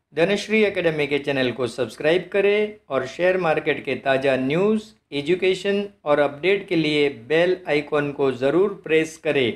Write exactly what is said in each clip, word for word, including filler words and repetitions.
Dhanashree academy के channel को subscribe करें और शेयर मार्केट के ताज़ा न्यूज़, एजुकेशन और अपडेट के लिए बेल आइकॉन को ज़रूर प्रेस करें।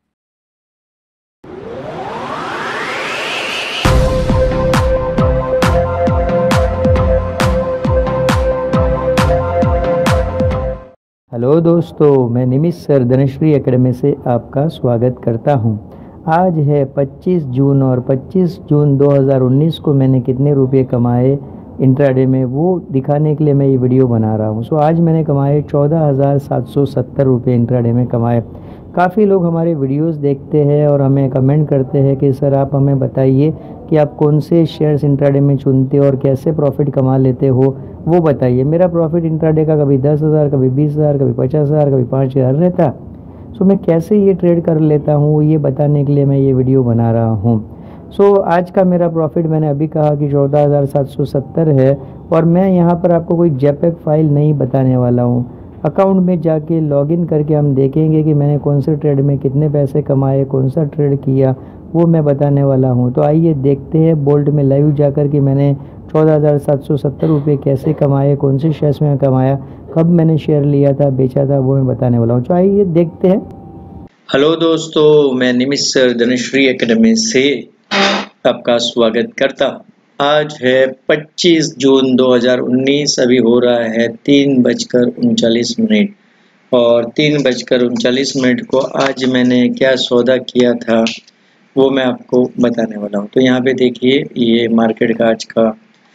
हेलो दोस्तों, मैं निमिष सर धनश्री एकेडमी से आपका स्वागत करता हूं। आज है पच्चीस जून और पच्चीस जून दो हज़ार उन्नीस को मैंने कितने रुपए कमाए इंट्राडे में वो दिखाने के लिए मैं ये वीडियो बना रहा हूं। सो आज मैंने कमाए चौदह हज़ार सात सौ सत्तर रुपये इंट्राडे में कमाए। काफ़ी लोग हमारे वीडियोस देखते हैं और हमें कमेंट करते हैं कि सर आप हमें बताइए कि आप कौन से शेयर्स इंट्राडे में चुनते हो और कैसे प्रॉफिट कमा लेते हो, वो बताइए। मेरा प्रॉफिट इंट्राडे का कभी दस हज़ार, कभी बीस हज़ार, कभी पचास हज़ार, कभी पाँच हज़ार रहता। सो मैं कैसे ये ट्रेड कर लेता हूँ ये बताने के लिए मैं ये वीडियो बना रहा हूँ। सो आज का मेरा प्रॉफिट मैंने अभी कहा कि चौदह हज़ार सात सौ सत्तर है और मैं यहाँ पर आपको कोई जेपेग फाइल नहीं बताने वाला हूँ। अकाउंट में जाके लॉगिन करके हम देखेंगे कि मैंने कौन से ट्रेड में कितने पैसे कमाए, कौन सा ट्रेड किया, वो मैं बताने वाला हूँ। तो आइए देखते हैं बोल्ट में लाइव जाकर कि मैंने चौदह हज़ार सात सौ सत्तर रुपये कैसे कमाए, कौन से शेयर्स में कमाया, कब मैंने शेयर लिया था, बेचा था, वो मैं बताने वाला हूँ। तो आइए देखते हैं। हेलो दोस्तों, मैं निमिष सर धनश्री एकेडमी से आपका स्वागत करता हूँ। आज है पच्चीस जून दो हज़ार उन्नीस। अभी हो रहा है तीन बजकर उनचालीस मिनट और तीन बजकर उनचालीस मिनट को आज मैंने क्या सौदा किया था वो मैं आपको बताने वाला हूँ। तो यहाँ पे देखिए, ये मार्केट का आज का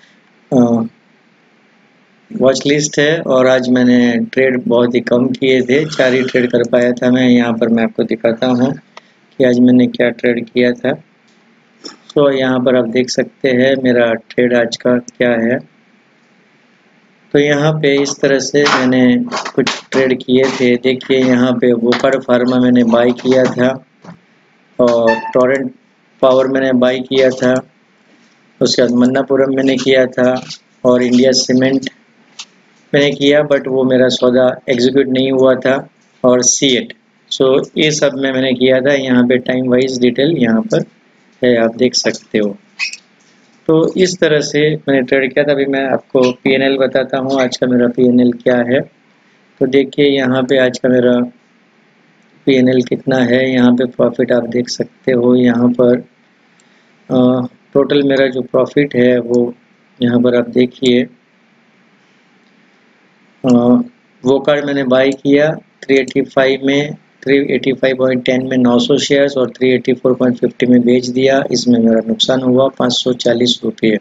वॉच लिस्ट है और आज मैंने ट्रेड बहुत ही कम किए थे, चार ही ट्रेड कर पाया था मैं। यहाँ पर मैं आपको दिखाता हूँ कि आज मैंने क्या ट्रेड किया था। तो यहाँ पर आप देख सकते हैं मेरा ट्रेड आज का क्या है। तो यहाँ पे इस तरह से मैंने कुछ ट्रेड किए थे। देखिए यहाँ पे वोकर फार्मा मैंने बाई किया था और टोरेंट पावर मैंने बाई किया था। उसके बाद मन्नापुरम मैंने किया था और इंडिया सीमेंट मैंने किया, बट वो मेरा सौदा एग्जीक्यूट नहीं हुआ था। और सी एट, सो ये सब में मैंने किया था। यहाँ पे टाइम वाइज डिटेल यहाँ पर है, आप देख सकते हो। तो इस तरह से मैंने ट्रेड किया था। अभी मैं आपको पी एन एल बताता हूँ, आज का मेरा पी एन एल क्या है। तो देखिए यहाँ पे आज का मेरा पी एन एल कितना है। यहाँ पे प्रॉफिट आप देख सकते हो। यहाँ पर आ, टोटल मेरा जो प्रॉफिट है वो यहाँ पर आप देखिए। वो कार्ड मैंने बाई किया तीन सौ पचासी में, तीन सौ पचासी पॉइंट दस में नौ सौ शेयर्स और तीन सौ चौरासी पॉइंट पचास में बेच दिया। इसमें मेरा नुकसान हुआ पाँच सौ चालीस रुपये।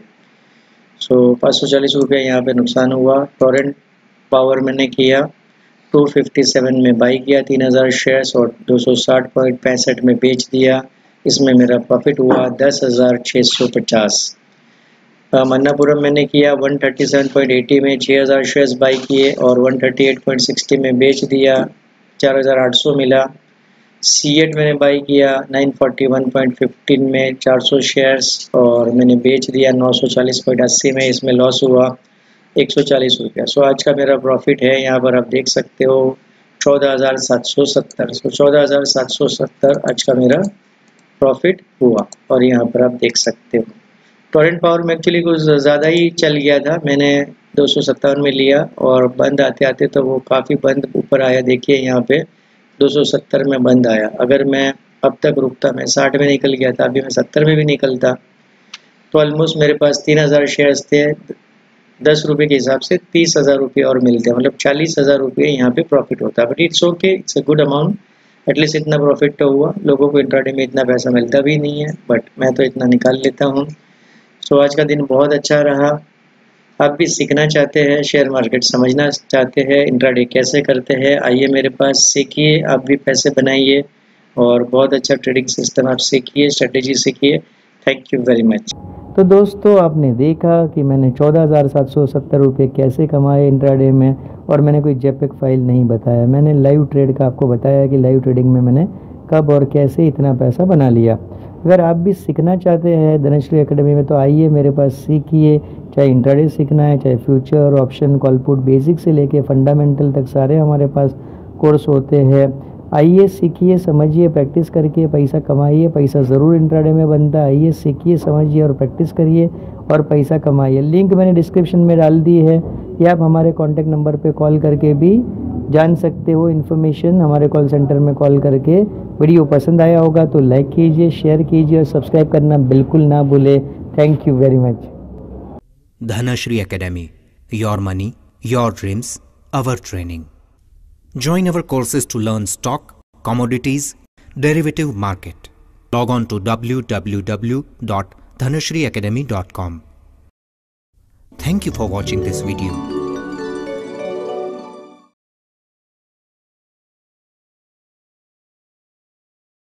सो पाँच सौ चालीस रुपये यहाँ पे नुकसान हुआ। टोरेंट पावर मैंने किया दो सौ सत्तावन में बाई किया तीन हज़ार शेयर्स और दो सौ साठ पॉइंट पैंसठ में बेच दिया। इसमें मेरा प्रॉफिट हुआ दस हज़ार छः सौ पचास। मन्नापुरम मैंने किया एक सौ सैंतीस पॉइंट अस्सी में छः हज़ार शेयर्स बाई किए और एक सौ अड़तीस पॉइंट साठ में बेच दिया, चार हज़ार आठ सौ मिला। सी एट मैंने बाई किया नौ सौ इकतालीस पॉइंट पंद्रह में चार सौ शेयर्स और मैंने बेच दिया नौ सौ चालीस पॉइंट अस्सी में। इसमें लॉस हुआ एक सौ चालीस रुपया। सो आज का मेरा प्रॉफिट है, यहाँ पर आप देख सकते हो, चौदह हज़ार सात सौ सत्तर। सो चौदह हज़ार सात सौ सत्तर आज का मेरा प्रॉफिट हुआ और यहाँ पर आप देख सकते हो। टोरेंट पावर में एक्चुअली कुछ ज़्यादा ही चल गया था, मैंने दो सौ सत्तावन में लिया और बंद आते आते तो वो काफ़ी बंद ऊपर आया। देखिए यहाँ पे दो सौ सत्तर में बंद आया। अगर मैं अब तक रुकता, मैं साठ में निकल गया था, अभी मैं सत्तर में भी निकलता तो ऑलमोस्ट मेरे पास तीन हज़ार शेयर्स थे, दस रुपये के हिसाब से तीस हज़ार रुपये और मिलते, मतलब चालीस हज़ार रुपये यहाँ पे प्रॉफिट होता। But it's okay, it's a good amount. At least इतना प्रॉफिट तो हुआ। लोगों को इंट्राडे में इतना पैसा मिलता भी नहीं है, बट मैं तो इतना निकाल लेता हूँ। सो आज का दिन बहुत अच्छा रहा। आप भी सीखना चाहते हैं, शेयर मार्केट समझना चाहते हैं, इंट्राडे कैसे करते हैं, आइए मेरे पास सीखिए, आप भी पैसे बनाइए और बहुत अच्छा ट्रेडिंग सिस्टम आप सीखिए, स्ट्रेटेजी सीखिए। Thank you very much. तो दोस्तों, आपने देखा कि मैंने चौदह हज़ार सात सौ सत्तर रुपये कैसे कमाए इंट्राडे में और मैंने कोई जेपेग फाइल नहीं बताया। मैंने लाइव ट्रेड का आपको बताया कि लाइव ट्रेडिंग में मैंने कब और कैसे इतना पैसा बना लिया। अगर आप भी सीखना चाहते हैं धनश्री एकेडमी में तो आइए मेरे पास सीखिए। चाहे इंट्राडे सीखना है, चाहे future, option, call put, basic से लेके फंडामेंटल तक सारे हमारे पास कोर्स होते हैं। आइए सीखिए, समझिए, प्रैक्टिस करके पैसा कमाइए। पैसा ज़रूर इंट्राडे में बनता है। आइए सीखिए, समझिए और प्रैक्टिस करिए और पैसा कमाइए। लिंक मैंने डिस्क्रिप्शन में डाल दी है, या आप हमारे कॉन्टैक्ट नंबर पे कॉल करके भी जान सकते हो इन्फॉर्मेशन। हमारे कॉल सेंटर में कॉल करके। वीडियो पसंद आया होगा तो लाइक कीजिए, शेयर कीजिए और सब्सक्राइब करना बिल्कुल ना भूले। Thank you very much. Dhanashri Academy, your money, your dreams, our training. Join our courses to learn stock, commodities, derivative market. Log on to w w w dot dhanashri academy dot com. Thank you for watching this video.